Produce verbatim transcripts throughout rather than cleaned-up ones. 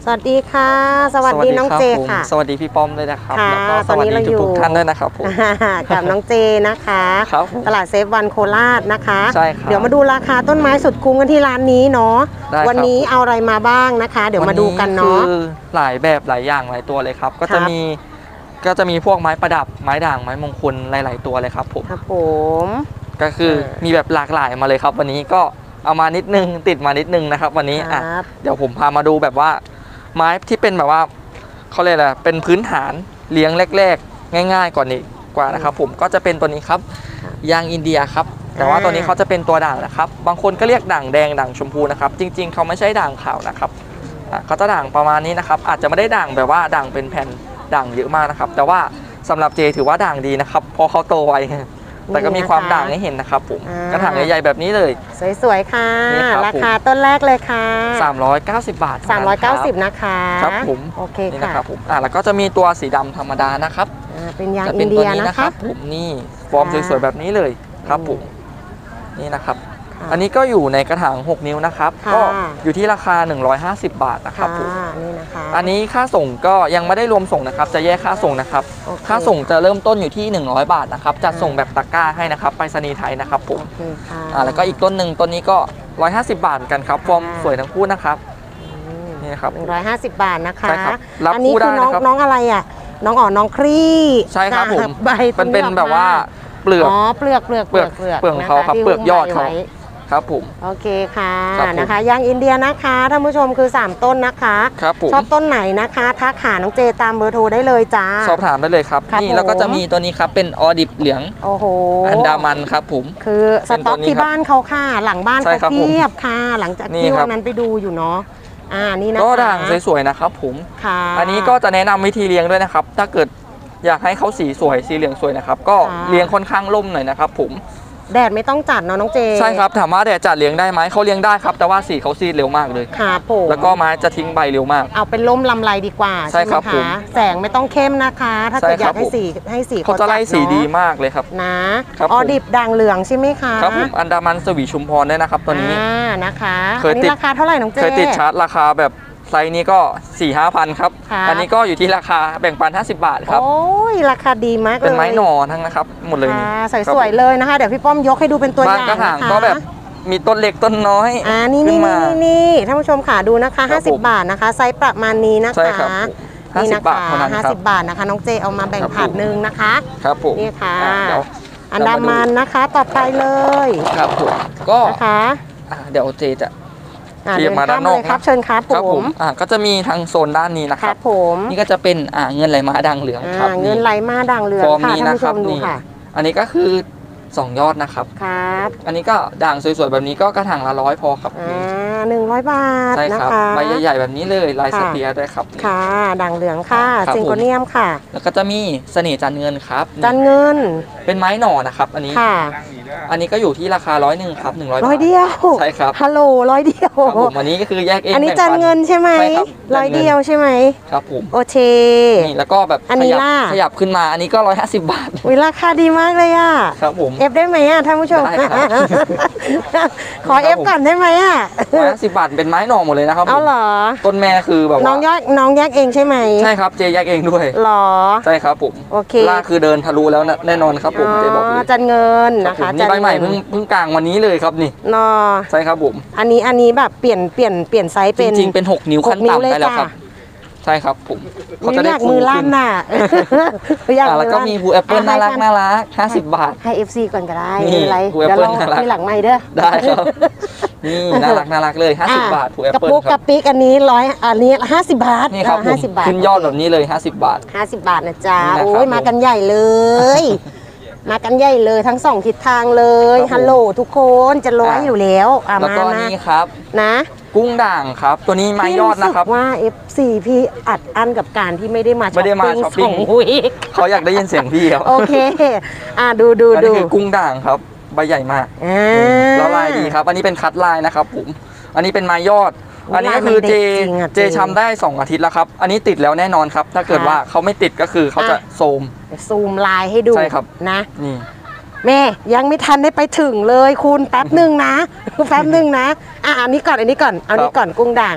สวัสดีค่ะสวัสดีน้องเจค่ะสวัสดีพี่ป้อมด้วยนะครับแล้วก็สวัสดีทุกท่านด้วยนะครับผมกับน้องเจนะคะตลาดเซฟวันโคราชนะคะใช่ครับเดี๋ยวมาดูราคาต้นไม้สุดคุ้มกันที่ร้านนี้เนาะวันนี้เอาอะไรมาบ้างนะคะเดี๋ยวมาดูกันเนาะคือหลายแบบหลายอย่างหลายตัวเลยครับก็จะมีก็จะมีพวกไม้ประดับไม้ด่างไม้มงคลหลายๆตัวเลยครับผมครับผมก็คือมีแบบหลากหลายมาเลยครับวันนี้ก็เอามานิดนึงติดมานิดนึงนะครับวันนี้อ่ะเดี๋ยวผมพามาดูแบบว่าไม้ที่เป็นแบบว่าเขาเรียกอะไรเป็นพื้นฐานเลี้ยงแรกๆง่ายๆก่อนนี้กว่านะครับผมก็จะเป็นตัวนี้ครับยางอินเดียครับแต่ว่าตัวนี้เขาจะเป็นตัวด่างนะครับบางคนก็เรียกด่างแดงด่างชมพูนะครับจริงๆเขาไม่ใช่ด่างขาวนะครับเขาจะด่างประมาณนี้นะครับอาจจะไม่ได้ด่างแบบว่าด่างเป็นแผ่นด่างเยอะมากนะครับแต่ว่าสำหรับเจถือว่าด่างดีนะครับเพราะเขาโตไวแต่ก็มีความด่างให้เห็นนะครับผมกระถางใหญ่ๆแบบนี้เลยสวยๆค่ะราคาต้นแรกเลยค่ะสามร้อยเก้าสิบบาทสามร้อยเก้าสิบนะคะครับผมโอเคค่ะนี่นะครับผมอ่าแล้วก็จะมีตัวสีดำธรรมดานะครับเป็นยางอินเดียนะครับผมนี่ฟอร์มสวยๆแบบนี้เลยครับผมนี่นะครับอันนี้ก็อยู่ในกระถางหกนิ้วนะครับก็อยู่ที่ราคาหนึ่งร้อยห้าสิบบาทนะครับผมนี่นะคะอันนี้ค่าส่งก็ยังไม่ได้รวมส่งนะครับจะแยกค่าส่งนะครับค่าส่งจะเริ่มต้นอยู่ที่หนึ่งร้อยบาทนะครับจัดส่งแบบตะกร้าให้นะครับไปรษณีย์ไทยนะครับผมอ่าแล้วก็อีกต้นหนึ่งต้นนี้ก็หนึ่งร้อยห้าสิบบาทกันครับฟอร์มสวยทั้งคู่นะครับนี่นะครับหนึ่งร้อยห้าสิบบาทนะคะใช่ครับอันนี้คือน้องน้องอะไรอ่ะน้องอ่อนน้องครี่ใช่ครับผมใบมันเป็นแบบว่าเปลือกอ๋อเปลือกเปลือกเปลือกเปลือกเขาครับเปลือกยอดเขาครับผมโอเคค่ะนะคะยางอินเดียนะคะท่านผู้ชมคือสามต้นนะคะครับผมชอบต้นไหนนะคะทักหาน้องเจตามเบอร์โทรได้เลยจ้าสอบถามได้เลยครับนี่แล้วก็จะมีตัวนี้ครับเป็นออดิบเหลืองโอ้โหอันดามันครับผมคือสต็อกที่บ้านเขาค่ะหลังบ้านเขาเพียบค่ะหลังจากที่วันนั้นไปดูอยู่เนาะอ่านี่นะคะก็ด่างสวยๆนะครับผมค่ะอันนี้ก็จะแนะนำวิธีเลี้ยงด้วยนะครับถ้าเกิดอยากให้เขาสีสวยสีเหลืองสวยนะครับก็เลี้ยงค่อนข้างร่มหน่อยนะครับผมแดดไม่ต้องจัดเนาะน้องเจใช่ครับถามว่าแดดจัดเลี้ยงได้ไหมเขาเลี้ยงได้ครับแต่ว่าสีเขาซีดเร็วมากเลยครับผมแล้วก็ไม้จะทิ้งใบเร็วมากเอาเป็นล่มลำไรดีกว่าใช่ครับผมแสงไม่ต้องเข้มนะคะถ้าเกิดอยากให้สีให้สีเขาจะไล่สีดีมากเลยครับนะออดิบด่างเหลืองใช่ไหมคะครับผมอันดามันสวีชุมพรด้วยนะครับตัวนี้นะคะอันนี้ราคาเท่าไหร่น้องเจเคยติดชาร์ตราคาแบบไซส์นี้ก็ สี่ห้าพัน ครับอันนี้ก็อยู่ที่ราคาแบ่งปันห้าสิบบาทครับโอ้ยราคาดีมากเลยเป็นไม้หน่อทั้งนะครับหมดเลยนี่สวยๆเลยนะคะเดี๋ยวพี่ป้อมยกให้ดูเป็นตัวอย่างกระถางก็แบบมีต้นเล็กต้นน้อยอ่านี่นี่นี่ท่านผู้ชมค่ะดูนะคะห้าสิบบาทนะคะไซส์ประมาณนี้นะคะนี่นะคะห้าสิบบาทนะคะน้องเจเอามาแบ่งถาดหนึ่งนะคะครับผมนี่ค่ะอันดามันนะคะต่อไปเลยครับผมก็นะคะเดี๋ยวเจจะเดินมาด้านนอกครับเชิญครับผมอ่าก็จะมีทางโซนด้านนี้นะครับผมนี่ก็จะเป็นอ่าเงินไหลมาด่างเหลืองครับเงินไหลมาด่างเหลืองค่ะท่านผู้ชมดูค่ะอันนี้ก็คือสองยอดนะครับครับอันนี้ก็ด่างสวยๆแบบนี้ก็กระถางละร้อยพอครับอ่าหนึ่งร้อยบาทใช่ครับใบใหญ่ๆแบบนี้เลยลายสเปียร์ด้วยครับค่ะด่างเหลืองค่ะซิงโกเนียมค่ะแล้วก็จะมีเสน่ห์จันเงินครับจันเงินเป็นไม้หน่อนะครับอันนี้ค่ะอันนี้ก็อยู่ที่ราคาร้อยหนึ่งครับหนึ่งร้อยร้อยเดียวใช่ครับฮัลโหลร้อยเดียวผมอันนี้ก็คือแยกเองอันนี้จันเงินใช่ไหมร้อยเดียวใช่ไหมครับผมโอเคนี่แล้วก็แบบอันนี้ล่ะขยับขึ้นมาอันนี้ก็ร้อยห้าสิบบาทวิราคาดีมากเลยอ่ะครับผมเอฟได้ไหมอ่ะท่านผู้ชมขอเอฟก่อนได้ไหมอ่ะร้อยห้าสิบบาทเป็นไม้หน่อหมดเลยนะครับเอาเหรอต้นแม่คือแบบน้องแยกน้องแยกเองใช่ไหมใช่ครับเจแยกเองด้วยหรอใช่ครับผมโอเคล่าคือเดินทะลุแล้วแน่นอนครับผมเจบอกเลยจันเงินนะคะนี่ใบใหม่เพิ่งเพิ่งกลางวันนี้เลยครับนี่นอใช่ครับผมอันนี้อันนี้แบบเปลี่ยนเปลี่ยนเปลี่ยนไซส์เป็นจริงๆเป็นหกนิ้วขั้นต่ำได้แล้วครับใช่ครับผมเขาจะได้มือลั่นน่ะแล้วก็มีบูแอปเปิลน่ารักน่ารักห้าสิบบาทให้ เอฟ ซี ก่อนก็ได้ไม่เป็นไรเดี๋ยวเรามีหลังใหม่เด้อได้ครับนี่น่ารักน่ารักเลยห้าสิบบาทบูแอปเปิลครับกระปุกกระปิกอันนี้ร้อยอันนี้ห้าสิบบาทนี่ครับห้าสิบบาทขึ้นยอดแบบนี้เลยห้าสิบบาทห้าสิบบาทนะจ๊ะโอ้ยมากันใหญ่เลยมากันใหญ่เลยทั้งสองทิศทางเลยฮัลโหลทุกคนจะร้อยอยู่แล้วแล้วก็นี่ครับนะกุ้งด่างครับตัวนี้ไม้ยอดนะครับว่า เอฟ ซี พี่อัดอั้นกับการที่ไม่ได้มาช้อปปิ้งเขาอยากได้ยินเสียงพี่ครับโอเคอ่ะดูดูดูอันนี้คือกุ้งด่างครับใบใหญ่มากแล้วลายดีครับอันนี้เป็นคัดลายนะครับผมอันนี้เป็นไม้ยอดอันนี้ก็คือเจเจชำได้สองอาทิตย์แล้วครับอันนี้ติดแล้วแน่นอนครับถ้าเกิดว่าเขาไม่ติดก็คือเขาจะโซมซูมลายให้ดูใช่ครับนะนี่แม่ยังไม่ทันได้ไปถึงเลยคุณแป๊บหนึ่งนะแป๊บหนึ่งนะอ่ะอันนี้ก่อนอันนี้ก่อนเอานี้ก่อนกุ้งด่าง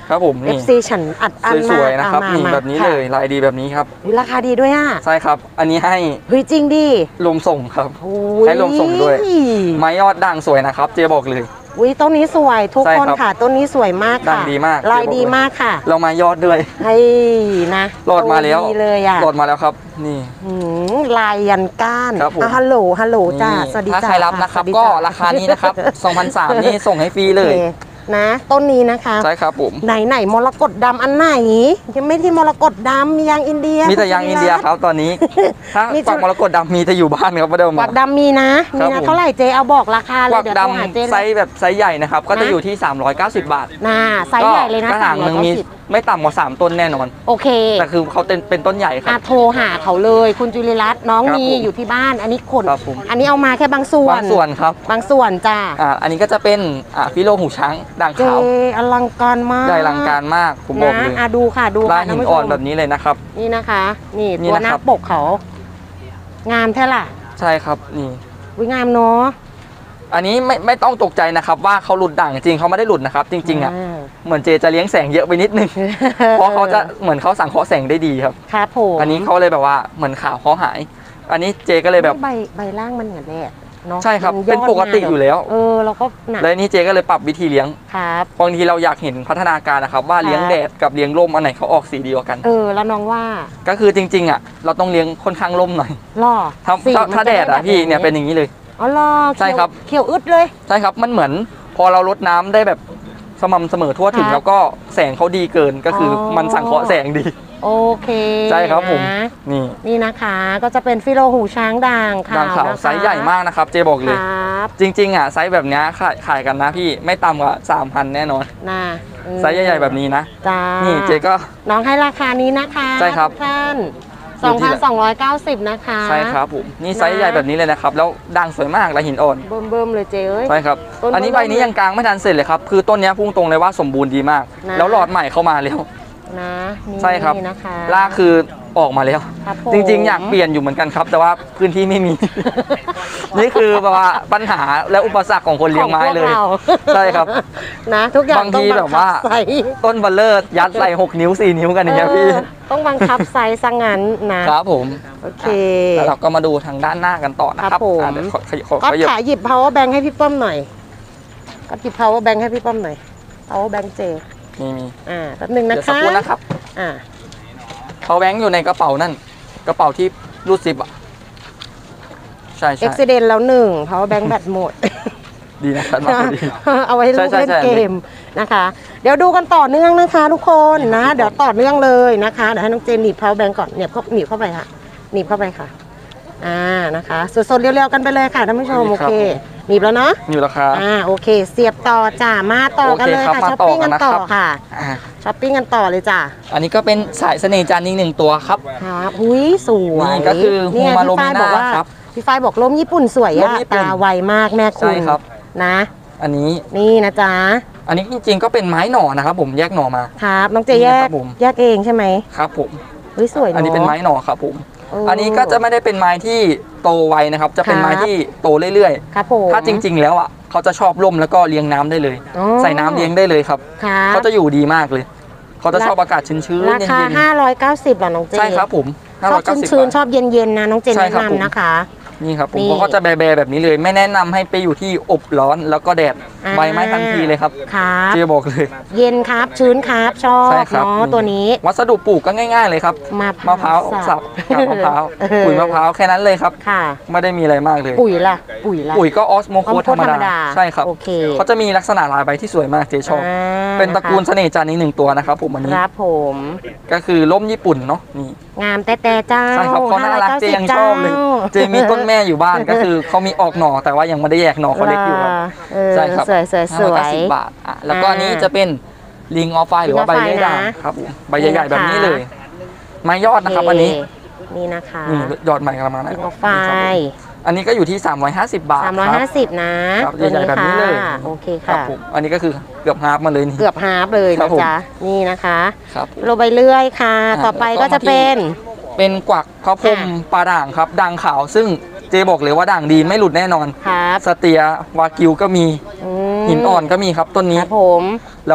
ครับผมเอนี่ฟ ซี ฉันอัดอันสวยๆนะครับมานี่มาแบบนี้ค่ะเลยลายดีแบบนี้ครับอุ๊ยราคาดีด้วยอ่ะใช่ครับอันนี้ให้เฮ้ยจริงดิลมส่งครับโอ้ยให้ลมส่งด้วย ไม้ยอดด่างสวยนะครับเจบอกเลยอุ้ยต้นนี้สวยทุกใช่คนครับค่ะต้นนี้สวยมากด่าค่ะงดีมากลายดีมากค่ะเรามายอดด้วยให้นะโหลดมาแล้วดีเลยอ่ะโหลดมาแล้วครับนี่หืมลายยันก้านครับผมอ่ะฮัลโหลฮัลโหลจ้านี่สวัสดีถ้าจ้าใครรับนะครับสวัสดีก็จ้ราคานี้นะครับ สองพันสามร้อย นี่ส่งให้ฟรีเลยโอคนะต้นนี้นะคะใช่ครับผมไหนไหนมรกตดำอันไหนยังไม่ที่มรกตดำมียางอินเดียมีแต่ยางอินเดียครับตอนนี้ ถ้ามีฝั่งมรกตดำมีแต่อยู่บ้านครับไม่ได้เอากมาวักดำมีนะมีครับนะผมเท่าไหร่เจเอาบอกราคาเลกยวักเดี๋ยวโทรหาเจดำเลไซยส์แบบไซส์ใหญ่นะครับ ก็จะนะอยู่ที่ สามร้อยเก้าสิบ บาทน่าไซส์ใหญ่เลยนะกระถางหนึ่งมีสามร้อยเก้าสิบไม่ต่ำกว่าสามต้นแน่นอนโอเคแต่คือเขาเป็นเป็นต้นใหญ่ครัอ่ะบโทรหาเขาเลยคุณจุลิรัตน์น้องครับมีผมอยู่ที่บ้าน อันนี้ขนครับผมอันนี้เอามาแค่บางส่วนบางส่วนครับบางส่วนจ้าอ่าอันนี้ก็จะเป็นอ่าฟิโลหูช้างด่างเจขาวอลังการมากใหญ่อลังการมากผมบอกนะเลยอ่ะดูค่ะดูลาค่ะยหินท่าผู้ชอ่อนมแบบนี้เลยนะครับนี่นะคะ นี่นี่ตัวนะหน้าครับปกเขา งามแท้ล่ะใช่ครับนี่วิงามเนาะอันนี้ไม่ไม่ต้องตกใจนะครับว่าเขาหลุดด่างจริงเขาไม่ได้หลุดนะครับ จริงๆอ่ะาเหมือนเจจะเลี้ยงแสงเยอะไปนิดนึง เพราะเขาจะเหมือนเขาสังเคราะห์แสงได้ดีครับครับผมอันนี้เขาเลยแบบว่าเหมือนขาวเขาหาย อันนี้เจก็เลยแบบใบใบล่างมันเหมือนแดดเนาะใช่ครับมัยอดเป็นปกติอยู่แล้วเออเราก็หนักแล้วนี่เจก็เลยปรับวิธีเลี้ยงครับบางทีเราอยากเห็นพัฒนาการนะครับว่าครับเลี้ยงแดดกับเลี้ยงร่มอันไหนเขาออกสีดีกว่ากันเออแล้วน้องว่าก็คือจริงๆอ่ะเราต้องเลี้ยงค่อนข้างร่มหน่อยล่อถ้าสีถ้ามันถ้าจะแดดอ่ะไพี่เนี่ยเป็นอย่างนี้เลยอ๋อล่อใช่ครับเขียวอึดเลยใช่ครับมันเหมือนพอเราลดน้ำได้แบบสม่ำเสมอทั่วถึงครับแล้วก็แสงเขาดีเกินก็คือออมันสังเคราะห์แสงดีโอเคใช่ครับผมนะนี่นี่นะคะก็จะเป็นฟิโลหูช้างด่างขาวด่างขาวนะคะไซส์ใหญ่มากนะครับเจบอกเลยครับจริงๆอ่ะไซส์แบบเนี้ยขายขายกันนะพี่ไม่ต่ำกว่าสามพันแน่นอนนะอืมไซส์ใหญ่ๆแบบนี้นะจ้านี่เจก็น้องให้ราคานี้นะคะใช่ครับทุกท่านอยู่ที่สองพันสองร้อยเก้าสิบ นะคะใช่ครับผมนี่นะไซส์ใหญ่แบบนี้เลยนะครับแล้วด่างสวยมากและหินอ่อนเบิ่มเบิ่มๆเลยเจ๊เอ้ยใช่ครับต้นอันนี้ใบนี้ยังกลางไม่ทันเสร็จเลยครับคือต้นเนี้ยพุ่งตรงเลยว่าสมบูรณ์ดีมากนะแล้วหลอดใหม่เข้ามาแล้วนะนี่ใช่ครับนะคะรากคือออกมาแล้วครับผมจริงๆ อยากเปลี่ยนอยู่เหมือนกันครับ แต่ว่าพื้นที่ไม่มี นี่คือแบบว่าปัญหาและอุปสรรคของคนเลี้ยงไม้เลยของพวกราใช่ครับนะทุกอย่างบางทีต้องแบบว่างคัใส่ต้นบัลเลอร์ยัดใส่หกนิ้วสี่นิ้วกันอย่างเงี้ยพี่เออต้องบังคับไซส์ซะงั้นนะครับผมโอเคแล้วเราก็มาดูทางด้านหน้ากันต่อนะคครัรับบผมอ่ะเดี๋ยวขอขยขอก็ขยับขาหยิบ power bank ให้พี่ป้อมหน่อยก็หยิบ power bank ให้พี่ป้อมหน่อย power bank เจมีมีอ่าแป๊บหนึงนะเดี๋ยวสักคะครู่นะครับอ่าเขาแบงค์อยู่ในกระเป๋านั่นกระเป๋าที่รูดซิปอ่ะใช่เอ็ใช่กซิเดนแล้วหนึ่ง power bank แบตหมดดีนะครับมาพอดีเอาไว้ลูกใช่เล่นใช่เกมนะคะ เดี๋ยวดูกันต่อเนื่องนะคะ ทุกคนนะ เดี๋ยวต่อเนื่องเลยนะคะเดี๋ยวให้น้องเจนหนีบ power bank ก่อนหนีบเข้าหนีบเข้าไปค่ะหนีบเข้าไปค่ะอ่านะคะสดๆเร็วๆกันไปเลยค่ะท่านผู้ชมนี่โอครับเคหนีบแล้วเนาะอยู่แล้วครับอ่าโอเค เสียบต่อจ้ามาต่อกันเลยโอเคครับค่ะมาช้อปต่อปิ้งกักัน นนะต่อครับค่ะอ่าช้อปปิ้งกันต่อเลยจ้าอันนี้ก็เป็นสายเสน่ห์จันทร์อีกหนึ่งตัวครับครับอุ้ยสวยนี่ก็คือเนี่ยฮูมาพี่โรฝ้ายมิน่าบอกว่าครับพี่ฝ้ายบอกลมญี่ปุ่นสวยร่อะมญี่ปุ่นตาไวมากแม่คุณใช่ครับนะอันนี้นี่นะจ๊ะอันนี้จริงๆก็เป็นไม้หน่อนะครับผมแยกหน่อมาครับน้องเจนี่แยนะคกรับผมแยกเองใช่ไหมครับผมเฮ้ยสวยเนาะอันนี้เป็นไม้หน่อครับผมเอออัอันนี้ก็จะไม่ได้เป็นไม้ที่โตไวนะครับ จะเป็นครับไม้ที่โตเรื่อยครับผมๆ ถ้าจริง ๆ แล้วอ่ะเขาจะชอบร่มแล้วก็เลี้ยงน้ำได้เลยอ๋อใส่น้ำเลี้ยงได้เลยครับครับเขาจะอยู่ดีมากเลย เขาจะชอบอากาศชื้นๆราเย็คานห้าร้อยเก้าสิบเหรอน้องเจๆใช่ครับผมชอบห้าร้อยเก้าสิบชื้นบาทๆชอบเย็นๆนะน้องเจนใช่แนะครับผมนำนะคะนี่ครับผมนี่เขาก็จะแบๆแบบนี้เลย ไม่แนะนำให้ไปอยู่ที่อบร้อนแล้วก็แดดอ่าใบไม้ทันทีเลยครับครับเจ๊บอกเลยเย็นครับชื้นครับชอบใช่ครับเนาะตัวนี้วัสดุปลูกก็ง่าย ๆเลยครับมะมะพร้าวสับกับมะพร้าวเออปุ๋ยมะพร้าวแค่นั้นเลยครับค่ะไม่ได้มีอะไรมากเลยปุ๋ยล่ะปุ๋ยล่ะปุ๋ยก็ออสโมโคออสโมโคธรรมธรรมดาดาใช่ครับโอเคเขาจะมีลักษณะลายใบที่สวยมากเจ๊ชอบอ่าเป็นตระกูลคเสน่ห์จันทร์อีกหนึ่งตัวนะครับผมอันนี้รับผมก็คือร่มญี่ปุ่นเนาะนี่งามแต่แต่เจ้าใช่ครับเขาน่ารักเจยังชอบเลยเจมีต้นแม่อยู่บ้านก็คือเขามีออกหน่อแต่ว่ายังไม่ได้แยกหน่อเขาเล็กอยู่ครับเออใช่ครับสวยสวยสวห้าร้อยเก้าย สิบบาทอ่ะแล้วก็อันนี้จะเป็นลิงออฟไฟหรือว่าใบ Ring of ใหญ่ Fire ด่างนะครับผมใบใหญ่ๆแบบนี้นี่นะคะเลย ไม้ยอดนะครับอันนี้นี่นะคะนี่ยอดใหม่กำลังมานะลิงออฟไฟอันนี้ก็อยู่ที่สามร้อยห้าสิบบาทสามร้อยห้าคสิบนะครับ ตัวใหญ่ๆแบบนี้เลยค่ะโอเครับค่ะผมอันนี้ก็คือเกือบฮาล์ฟมาเลยนี่เกือบฮาร์ฟเลยครันะบผมจ๊ะนี่นะคะครับผมโรใบเลื่อยค่ะอ่าต่อไปแล้วก็ก็จะมาที่เป็นเป็นกวักพระพรหมอ่ะปลาด่างครับด่างขาวซึ่งเจบอกเลยว่าด่างดีไม่หลุดแน่นอนครับสเตียวากิวก็มีมหินอ่อนก็มีครับต้นคนี้รับผมแล้ว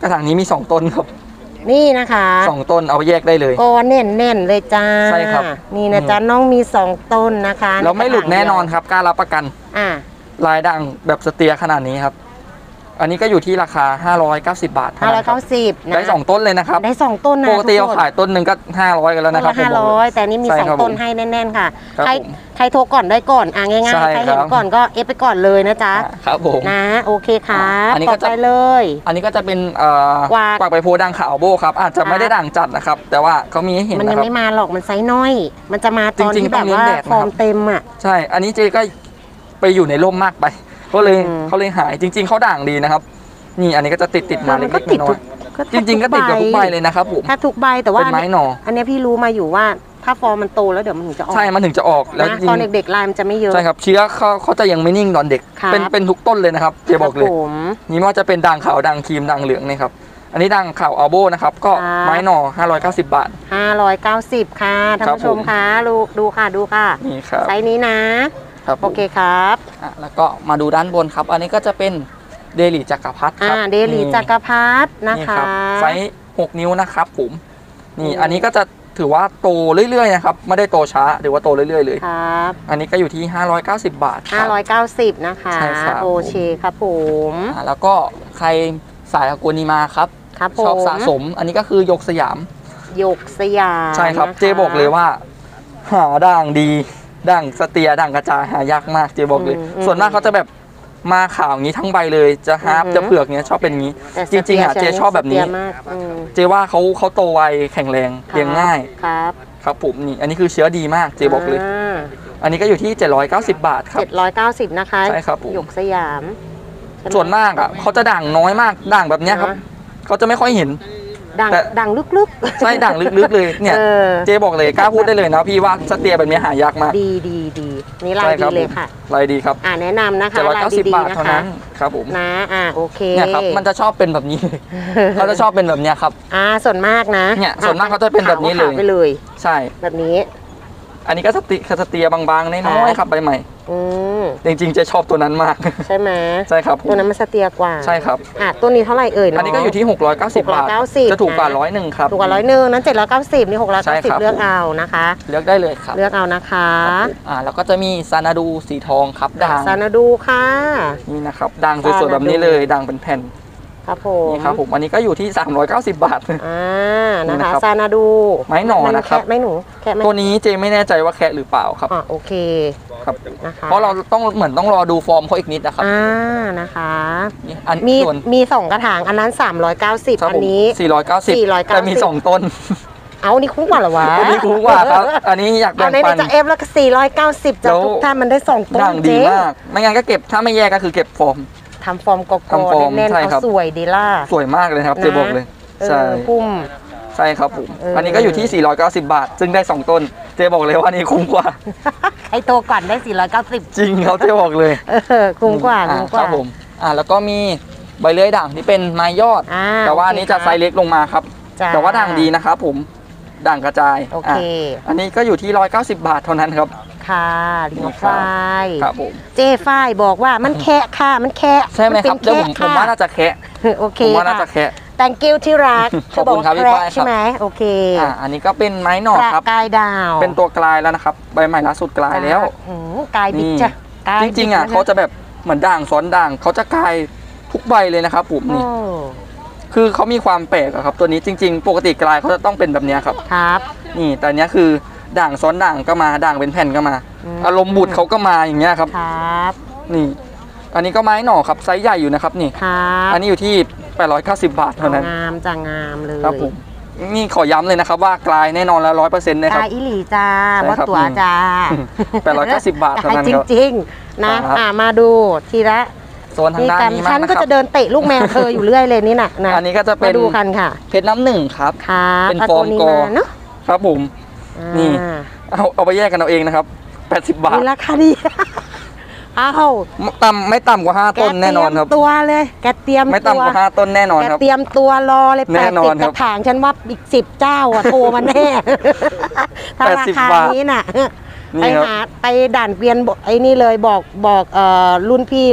กระถางนี้มีสองต้นครับนี่นะคะสองต้นเอาไปแยกได้เลยก็แน่นแน่นๆเลยจ้าใช่ครับนี่นะจ๊ะน้องมีสองต้นนะคะแล้วไม่หลุดแน่นอนครับกล้ารับประกันอ่าลายด่างแบบสเตียขนาดนี้ครับ อันนี้ก็อยู่ที่ราคาห้าร้อยเก้าสิบบาทห้าร้อยเก้าสิบนะได้สองต้นเลยนะครับได้สองต้นนะปกติเราขายต้นหนึ่งก็ห้าร้อยกันแล้วนะครับห้าร้อยแต่นี่มีใช่สองครับต้นให้แน่นๆค่ะครับใครผมใครโทรก่อนได้ก่อนอ่ะง่ายใช่ๆใครเห็นครับก่อนก็เอฟไปก่อนเลยนะจ๊ะครับผมนะโอเคค่ะอันนี้ต่ก็อจะไปเลยอันนี้ก็จะเป็นเอ่อกวาดกวากใบโพด่างขาวโบครับอาจจะไม่ได้ด่างจัดนะครับ แต่ว่าเขามีให้เห็นมันนะยังครับไม่มาหรอกมันไซส์น้อย มันจะมาตอนจริงๆที่แบบต้องเลี้ยงว่าแดดนะครับฟอร์มเต็มอ่ะใช่ อันนี้เจก็ไปอยู่ในร่มมากไปก็เลยอืมเขาเลยหายจริง ๆเขาด่างดีนะครับ นี่อันนี้ก็จะติดติดๆมามัเล็ก็กติดๆน้อทุยกก็ๆจริง ๆ ก็ติดกับทุกใบเลยนะครับผมถ้าทุกใบแต่ว่าเป็นไม้หน่ออันนี้พี่รู้มาอยู่ว่าถ้าฟอร์มมันโตแล้วเดี๋ยวมันถึงจะออกใช่มันถึงจะออกแล้วนะจริงตอนเด็กๆลายมันจะไม่เยอะใช่ครับเชื้อเขาเขาจะยังไม่นิ่งตอนเด็กครับเป็นเป็นทุกต้นเลยนะครับเจบอกเลยครับผมนี่ไม่ว่าจะเป็นด่างขาวด่างครีมด่างเหลืองนี่ครับอันนี้ด่างขาวอัลโบนะครับก็ครับไม้หน่อห้าร้อยเก้าสิบบาทห้าร้อยเก้าสิบค่ะท่านครับผู้ชมผมคะดูดูค่ะดูค่ะนี่ครับไซส์นี้นะครับผมโอเคครับอ่ะแล้วก็มาดูด้านบนครับ อันนี้ก็จะเป็นเดลิจักรพรรดิคอ่ารับเดลีนี่จักรพรรดินะนี่คะรับไซส์หกนิ้วนะครับผมนี่อืมอันนี้ก็จะถือว่าโตเรื่อยๆนะครับไม่ได้โตช้าหรือว่าโตเรื่อยๆเลยครับอันนี้ก็อยู่ที่ห้าร้อยเก้าสิบบาทคห้ารับร้อยเก้าสิบนะคะใช่ครับโอเคครับผมอ่ะแล้วก็ใครสายอโกนิมาครับครับผมชอบสะสม อันนี้ก็คือหยกสยามหยกสยามใช่ครับนะะเจบอกเลยว่า หาด่างดีด่างสเตียด่างกระจายหายากมากเจบอกเลย ส่วนมากเขาจะแบบมาขาวอย่างนี้ทั้งใบเลยจะฮาร์ปจะเผือกเนี้ยชอบเป็นอย่างนี้แต่จริงๆอ่ะสตีเจยชอบแบบนี้สเตียมากอืมเจว่าเขาเขาโตไวแข็งแรงเลี้ยงง่ายครับครับผมนี่อันนี้คือเชื้อดีมากเจบอกเลยาอันนี้ก็อยู่ที่เจ็ดร้อยเก้าสิบบาทครับเจ็ดร้อยเก้าสิบนะคะใช่ครับผมหยกสยามใช่ไหส่วนมากอ่ะเขาจะด่างน้อยมากด่างแบบเนี้ยครับนะเขาจะไม่ค่อยเห็นดังแต่ดังลึกๆใช่ด่างลึกๆเลยเนี่ยเออเจบอกเลยกล้าพูดได้เลยนะพี่ว่าสเตียแบบนี้หายากมากดีดีดีนี่ลายใช่คดีรับเลยผมค่ะลายดีครับอ่าแนะนำนะคะเจ็ดร้อยลายเก้าสิบดีบาทๆนะเท่าคะนั้นครับผมนะอ่าโอเคเนี่ยครับมันจะชอบเป็นแบบนี้ เลยเขาจะชอบเป็นแบบเนี้ยครับอ่าส่วนมากนะเนี่ยส่วนมากเขาจะเป็นแบบนี้เลยขาวไปเลยใช่แบบนี้อันนี้ก็สติสเตียบางๆน้อยๆครับใบใหม่อืมจริงๆเจะชอบตัวนั้นมากใช่ไหมใช่ครับผมตัวนั้นมันสเตียกว่าใช่ครับอ่ะตัวนี้เท่าไหร่เอ่ยเนาะอันนี้ก็อยู่ที่หกร้อยเก้าสิบบาทหกร้อยเก้าสิบจะถูกกว่าร้อยหนึ่งครับถูกกว่าร้อยหนึ่งนั้นเจ็ดร้อยเก้าสิบนี่หกร้อยใช่เก้าสิบครับเลือกเอานะคะเลือกได้เลยครับเลือกเอานะคะครับผมอ่าแล้วก็จะมีซานาดูสีทองครับด่างซานาดูค่ะนี่นะครับด่างสวยๆแบบนี้เลยด่างเป็นแผ่นครับผมนี่ครับผมอันนี้ก็อยู่ที่สามร้อยเก้าสิบบาทอ่านี่นะนะคะครับซานาดูไม้หน่อนะครับแไม่หนูแค่ไม่ตัวนี้เจไม่แน่ใจว่าแคะหรือเปล่าครับอ่ะโอเคครับนะคะเพราะเราต้องเหมือนต้องรอดูฟอร์มเขาอีกนิดนะครับอ่านะคะนี่อันมีส่วนมีสองกระถางอันนั้นสามร้อยเก้าสิบครับอัผนมนี้สี่ร้อยเก้าสิบสี่ร้อยเก้าสิบแต่มีสองต้นเอานี่คุ้มกว่าเหรอวะตัวนี้คุ้มกว่าครับ อันนี้อยากเอาแบ่งในปันี้นจะเอฟแล้วก็สี่ร้อยเก้าสิบจากแล้วทุกท่านมันได้สองต้นด่างดีเจ๊มาก ไม่งั้นก็เก็บถ้าไม่แยกก็คือเก็บฟอร์มทำฟอร์มกทำฟอร์มๆแน่นๆใช่เอาครับสวยดีล่ะสวยมากเลยครับเจบอกเลยเอใช่อพุ่มใช่ครับผมเอออัอันนี้ก็อยู่ที่สี่ร้อยเก้าสิบบาท ซึ่งได้สองต้น เจบอกเลยว่านี่คุ้มกว่าไอโตก่อนได้สี่ร้อยเก้าสิบจริงครับเจบอกเลยเออคุ้มกว่าอ่คุ้มกคว่ารับผมอ่าแล้วก็มีใบเลื้อยด่างที่เป็นไม้ยอดอ่าแต่ว่าอันนี้จะโอเคไซส์เล็กลงมาครับจ้แต่ว่าด่างดีนะครับผมด่างกระจายโอเคอ่ะอันนี้ก็อยู่ที่ร้อยเก้าสิบบาทเท่านั้นครับค่ะลิงไฟครับผมเจ้ฝ้ายบอกว่ามันแคะค่ะมันแคะใช่ไหมครับนเดี๋ยวผมป็นผมว่าน่าจะแคะโอเคผมว่าน่าจะค่ะแคะ thank you ที่รักขอบคุณครับเธอพี่อกฝ้ายว่าแคระใช่ไหมโอเคอ่าอันนี้ก็เป็นไม้หน่อประครับกายดาวเป็นตัวกลายแล้วนะครับใบใหม่ล่าสุดกลายแล้วอืมกายบิ๊กนี่จ้ะกายจริงๆอ่ะบิ๊กนเขาจะแบบเหมือนด่างซ้อนด่างเขาจะกลายทุกใบเลยนะครับผมโอ้นี่คือเขามีความแปลกอะครับ ตัวนี้จริง ๆ ปกติกลายเขาจะต้องเป็นแบบเนี้ยครับครับนี่แต่อันเนี้ยคือด่างซ้อนด่างก็มาด่างเป็นแผ่นก็มาอืมอารมณ์บุตรเขาก็มาอย่างเงี้ยครับครับนี่ อันนี้ก็ไม้หน่อครับไซส์ใหญ่อยู่นะครับนี่ครับอันนี้อยู่ที่แปดร้อยเก้าสิบบาทเท่านั้นงามจ้ะงามเลยครับผมนี่ขอย้ำเลยนะครับว่ากลายแน่นอนแล้วร้อยเปอร์เซ็นต์นะคการับยอิหลีจ้าใช่ว่าครับตัวจ้าแปดร้อยเก้าสิบบาทเท่านั้นจครับริงๆนะครับ อ่ามาดูทีละโซนทางด้านกันี้มาฉักนนะก็ครับจะเดินเตะลูกแมวเธออยู่เรื่อยเลยนี่น่ะนะอันนี้ก็จะเป็นมาดูกันค่ะเพชรน้ำหนึ่งครับครับเป็นอาฟอร์มโนิกอมาเนาะครับผม นี่อ่าเอาเอาไปแยกกันเอาเองนะครับแปดสิบบาทมีราคาดี อ้าวต่ำไม่ต่ำกว่าห้าต้นแน่นอนครับแกเตรียมตัวเลยแกเตรียมไม่ตัวต่ำกว่าห้าต้นแน่นอนแกครับเตรียมตัวรอเลยแน่แปดนอสินบคกรับระถางฉันว่าอีกสิบเจ้าอะโทรมาแน่ ถ้าราแปดสิบคาบาทนี้น่ะ ไปนี่ครับหาไปด่านเกวียนบอกไอ้นี่เลยบอกบอกเอ่อรุ่นพี่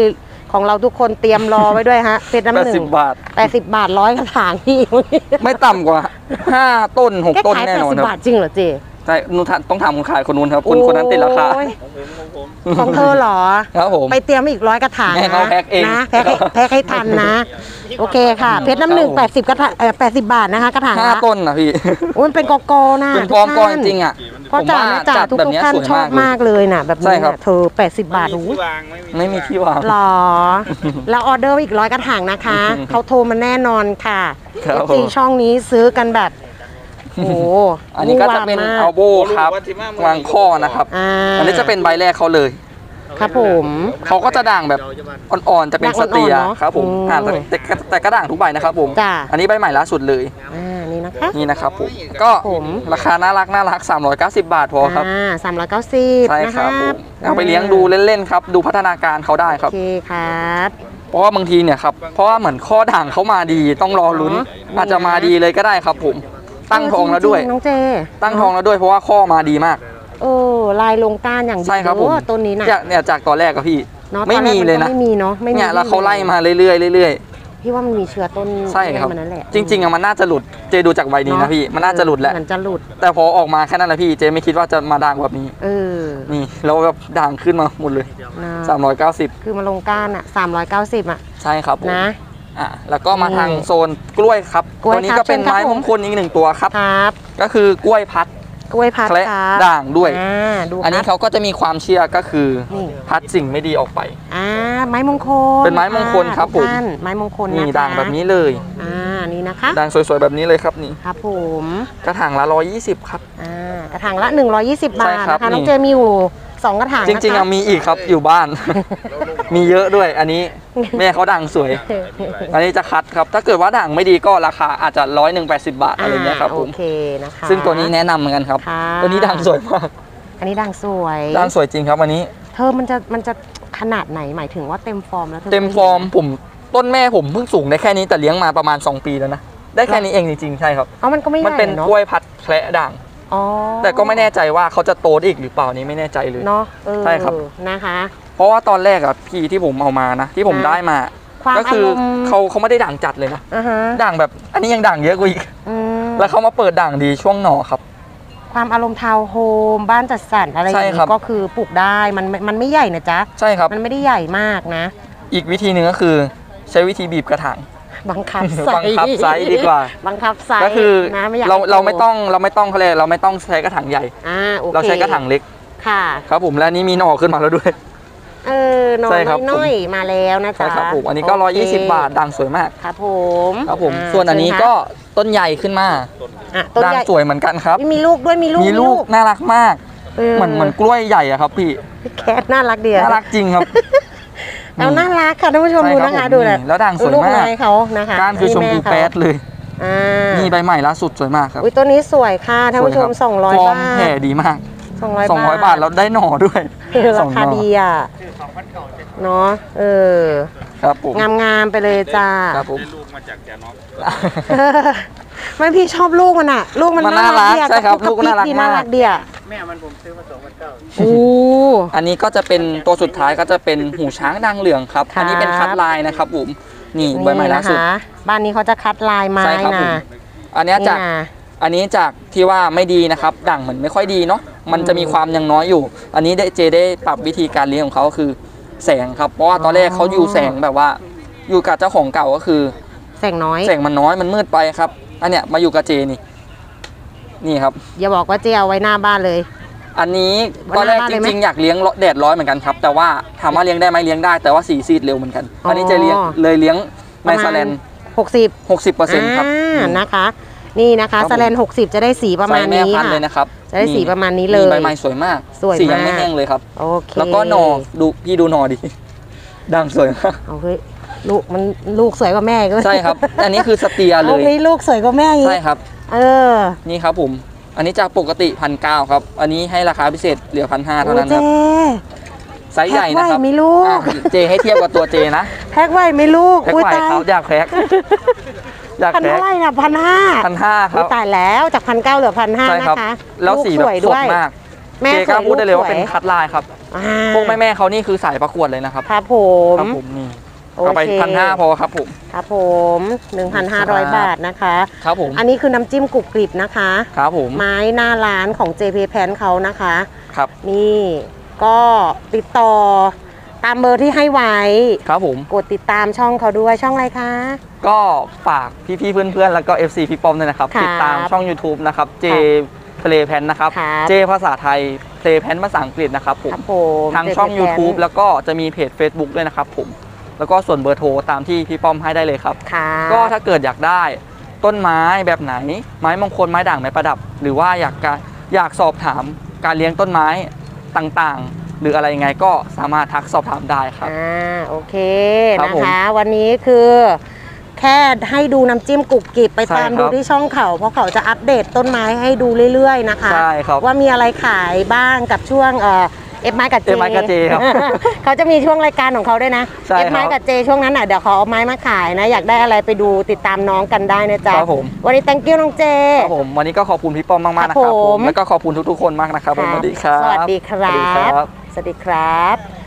ของเราทุกคนเตรียมรอไว้ด้วยฮะเพชรน้ำแปหดนึ่สิงบบาทแปดสิบบาทร้อยกระถางพี่ไม่ต่ำกว่าห้าต้นหกแค่ต้นขายแน่แปดนอนสิบครับบาทจริงเหรอเจ๊ใช่นุ่นต้องถามคนขายคนนู้นครับคนคนนั้นติดราคาโอ้ยของเธอเหรอครับผมไปเตรียมอีกร้อยกระถางให้นะเขาแพ็คเองนะแพ็คให้แพ็คให้ทันนะ โอเคค่ะ เพชรน้ำหนึ่งแปดสิบกระถางเออแปดสิบบาทนะคะกระถางห้าละต้นนะพี่โอ้ยมันเป็นกอกอนะเป็นฟอร์มกอจริงๆอ่ะพ่อผมจ๋าว่าแม่จ๋าจัดทุกแบบเนี้ยท่านสวยชอบมามาก กเลยน่ะ แบบใช่นี้ครับน่ะเธอแปดสิบบาทอู้ไม่มีที่วางหรอ แล้วออเดอร์อีกร้อยกระถางนะคะ เขาโทรมาแน่นอนค่ะครับเอฟซีช่องนี้ซื้อกันแบบโอ้โหอันนี้ก็จะเป็นวู่วามมากอัลโบครับวางข้อนะครับอ่าอันนี้จะเป็นใบแรกเขาเลยครับผมเขาก็จะด่างแบบอ่อนๆ จะเป็นด่างสอ่อนๆเตียเนอะครับผมอืมอ่าแต่แต่แต่แต่ก็ด่างทุกใบนะครับผมจ้ะอันนี้ใบใหม่ล่าสุดเลยอ่านี่นะคะนี่นะครับผม ก็ผมราคาน่ารักน่ารักสามร้อยเก้าสิบบาทพอครับอ่าสามร้อยเก้าสิบใช่นะคครัรับบ ผมเอาไปเลี้ยงดูเล่นๆครับ ดูพัฒนาการเขาได้คโอรับเคครับเพราะว่าบางทีเนี่ยครับ เพราะว่าเหมือนข้อด่างเขามาดีต้องรอลุ้นอ๋ออาจจะมาดีเลยก็ได้ครับผม ตั้งทองแล้วด้วยจริงๆน้องเจตั้งทองแล้วด้วยเพราะว่าข้อมาดีมากเออลายลงก้านอย่างดีใช่ครับผมโอ้ต้นนี้นะเนี่ยเนี่ยจากตอนแรกอะพี่เนาะไม่ตอนแรกมีเลยนะก็ไม่มีเนาะไม่มีเนี่ยแล้วเขาไล่มาเรื่อยๆเรื่อยพี่ว่ามันมีเชื้อต้นๆ ใช่ครับมันนั่นแหละจริงๆอะมันน่าจะหลุด เจดูจากใบนี้นะพี่ มันน่าจะหลุดแหละเหมือนจะหลุดแต่พอออกมาแค่นั้นแหละพี่ เจไม่คิดว่าจะมาด่างแบบนี้เออนี่แล้วแบบด่างขึ้นมาหมดเลยนะสามร้อยเก้าสิบคือมาลงก้านอ่ะสามร้อยเก้าสิบอ่ะใช่ครับผมนะอ่ะแล้วก็มานี่ทางโซนกล้วยครับกล้วยตัวนี้ครับก็เป็นเชิญครับไม้ผมมงคลอีกหนึ่งตัวครับครับก็คือกล้วยพัดกล้วยพัดแคละครับด่างด้วยอ่าดูอันนี้ครับเขาก็จะมีความเชื่อก็คือนี่พัดสิ่งไม่ดีออกไปอ่าไม้มงคลเป็นไม้มงคลครับทุกผมท่านไม้มงคลนี่นะคะด่างแบบนี้เลยอ่านี่นะคะด่างสวยๆแบบนี้เลยครับนี่ครับผมกระถางละร้อยยี่สิบครับอ่ากระถางละหนึ่งร้อยยี่สิบบาทใช่ครับนะคะน้องนี่เจมีอยู่สองกระถางจริงๆนะอะคะมีอีกครับอยู่บ้าน มีเยอะด้วย อันนี้แม่เขาด่างสวย อันนี้จะคัดครับ ถ้าเกิดว่าด่างไม่ดีก็ราคาอาจจะร้อยหนึ่งแปดสิบบาทอะไรเงี้ยครับผมโอเคนะคะซึ่งตัวนี้แนะนำเหมือนกันครับค่ะตัวนี้ด่างสวยมากอันนี้ด่างสวยด่างสวยจริงครับอันนี้เธอมันจะมันจะขนาดไหนหมายถึงว่าเต็มฟอร์มแล้วธเต็มฟอร์มผมต้นแม่ผมเพิ่งสูงได้แค่นี้แต่เลี้ยงมาประมาณสองปีแล้วนะ ได้แค่นี้เองจริงๆใช่ครับเอามันก็ไม่ใหมันญ่เป็นเนาะกล้วยพัดแคละด่างอ๋อแต่ก็ไม่แน่ใจว่าเขาจะโตได้อีกหรือเปล่านี้ไม่แน่ใจเลยเนาะเออใช่ครับนะคะเพราะว่าตอนแรกอะพี่ที่ผมเอามานะที่ผมอ่าได้มาความก็คืออารมณ์เขาเขาไม่ได้ด่างจัดเลยนะอ่าฮะด่างแบบอันนี้ยังด่างเยอะกว่าอีกอืมแล้วเขามาเปิดด่างดีช่วงหน่อครับความอารมณ์ทาวน์โฮมบ้านจัดสรรอะไรอย่างใช่นี้ครับก็คือปลูกได้มันไม่มันไม่ใหญ่นะจ๊ะใช่ครับมันไม่ได้ใหญ่มากนะอีกวิธีหนึ่งก็คือใช้วิธีบีบกระถางบังคับไซบังคับไซส์ดีกว่าบังคับไซส์ก็คือนะไม่อยากเราให้เราโตไม่ต้องเราไม่ต้องเขาเลยกเราไม่ต้องใช้กระถางใหญ่อ่าโอเคเราใช้กระถางเล็กค่ะครับผมและอันนี้มีหน่อขึ้นมาแล้วด้วยเออหนอใช่ครับน้อยๆมาแล้วนะใช่จ๊ะครับผมอันนี้ก็โร้อยยี่สิบบาทด่างสวยมากครับผมครับผมาส่วนอันนี้เชิญก็ค่ะต้นใหญ่ขึ้นมาอ่ะต้นด่างใหญ่สวยเหมือนกันครับมีลูกด้วยมีลูกมีลูกน่ารักมากเออเหมือนเหมือนกล้วยใหญ่อะครับพี่แคทน่ารักดีอะน่ารักจริงครับเอาน่ารักค่ะท่านผู้ชมใช่ดูครับนะคะผมดูนะนี่แล้วด่างสวยลูกมากไม้เขานะคะก้านคือชมพูนี่แป๊ม่ดเลยอ่านี่ใบใหม่ล่าสุดสวยมากครับอุ้ยตัวนี้สวยค่ะท่านผู้ชมสวยครับสองร้อยฟอร์มบาทแผ่ดีมากสองร้อยสองร้อยบาทแล้วได้หน่อด้วยเออสราองหคาน่อดีอ่ะเนาะเออครับผมงามๆไปเลยจ้าครับผมไม่พี่ชอบลูกมันอ่ะ ลูกมันมันน่ารักดีอะใช่ครับกะลูกน่ารักดีมากน่ารักดีอ่ะแม่มันผมซื้อมาสองพันเก้าโอ้อันนี้ก็จะเป็นตัวสุดท้ายก็จะเป็นหูช้างด่างเหลืองครับครับอันนี้เป็นคัดลายนะครับผมนี่ใบใหม่นี่ล่านะสุดคะบ้านนี้เขาจะคัดลายไม้ใช่ครับผนะมอันเนี้ยจากนี่นะอันนี้จากที่ว่าไม่ดีนะครับด่างเหมือนไม่ค่อยดีเนาะมันจะมีความยังน้อยอยู่ อันนี้ได้เจได้ปรับวิธีการเลี้ยงของเขาก็คือแสงครับเพราะว่าตอนแรกเขาอยู่แสงแบบว่า อยู่กับเจ้าของเก่าก็คือแสงน้อยแสงมันน้อยมันมืดไปครับอันเนี้ยมาอยู่กับเจนี่นี่ครับอย่าบอกว่าเจ๊เอาไว้หน้าบ้านเลยอันนี้วันตอนแรกหน้าบ้านจเลยไหมริงๆอยากเลี้ยงแดดร้อนเหมือนกันครับ แต่ว่าถามว่าเลี้ยงได้ไหมเลี้ยงได้แต่ว่าสีซีดเร็วเหมือนกันอ๋ออัอันนี้จะเลี้ยงเลยเลี้ยงในสแลนหกสิบหกสิบเปอร์เซ็นต์ครับอ่านะคะ นี่นะคะครับผมสแลนหกสิบจะได้สีประมาณใส่แม่นี้พันธุ์ค่ะเลยนะครับจะได้สีประมาณนี้เลยใบไม้สวยมากสวยสียังมากไม่แห้งเลยครับโอเคแล้วก็หนอดูพี่ดูหนอดิ ดังสวยมากเอาเฮ้ยลูกมันลูกสวยกว่าแม่ก็ใช่ครับ อันนี้คือสเตียเลเอายเฮ้ยลูกสวยกว่าแม่อีกใช่ครับเออนี่ครับผม อันนี้จากปกติพันเก้าครับ อันนี้ให้ราคาพิเศษเหลือพันห้าเท่าโอ้นั้นคเจ๊รับไซส์ใหญ่นะครับแพ็คไว้มีลูกอ่ะเจให้เทียบกับตัวเจนะแพ็คไว้ไหม่ลูกแพ็คอุ้ยไหวตายครับอยากแพ็คอยากพันแพ็คเท่าไหร่น่ะพันห้าพันห้าคอุ้รัยบตายแล้วจากพันเก้าเหลือพันห้าใช่นะครับ คะแล้วสีแบบลูกยสด้ดวยมากแม่เจสกล้าวยพูดได้เลยว่าสเป็นคัดลายครับอ่าพวกแม่ๆเขานี่คือสายประกวดเลยนะครับครับผครัมบผมนี่เอาไปพันห้าพอครับผมครับผมหนึ่งพันห้าร้อย บาทนะคะครับผมอันนี้คือน้ำจิ้มกรุบกริบนะคะครับผมไม้หน้าร้านของ เจ พี Pan เขานะคะครับนี่ก็ติดต่อตามเบอร์ที่ให้ไว้ครับผมกดติดตามช่องเขาด้วยช่องอะไรคะก็ฝากพี่ๆเพื่อนๆแล้วก็ เอฟ ซี พี่ป้อมด้วยนะครับครับติดตามช่อง YouTube นะครับ J Play Pan นะครับครับ J ภาษาไทย Play Pan ภาษาอังกฤษนะครับผคมรับผมทางช่องเจ พี Pan YouTube แล้วก็จะมีเพจ Facebook ด้วยนะครับผมแล้วก็ส่วนเบอร์โทรตามที่พี่ป้อมให้ได้เลยครับค่ะก็ถ้าเกิดอยากได้ต้นไม้แบบไหน ไม้มงคลไม้ด่างไม้ประดับ หรือว่าอยากการอยากสอบถามการเลี้ยงต้นไม้ต่างๆ หรืออะไรยังไงก็สามารถทักสอบถามได้ครับอ่าโอเคครับนะผมคะ วันนี้คือแค่ให้ดูน้ำจิ้มกรุบกริบไปใช่ตามครับดูที่ช่องเขาเพราะเขาจะอัปเดตต้นไม้ให้ดูเรื่อยๆนะคะใช่ครับว่ามีอะไรขายบ้างกับช่วงเอ่อเอฟไม้กับเจเอฟไม้กับเจครับเขาจะมีช่วงรายการของเขาด้วยนะใช่ครับเอฟไม้กับเจช่วงนั้นน่ะเดี๋ยวเขาเอาไม้มาขายนะ อยากได้อะไรไปดูติดตามน้องกันได้นะจ๊ะครับผมวันนี้ thank you น้องเจครับผมวันนี้ก็ขอบคุณพี่ป้อมมากๆนะครับครับผผมมแล้วก็ขอบคุณทุกๆคนมากนะครับผมสวัสดีครับสวัสดีครัสวัสดีครับ บสวัสดีครับ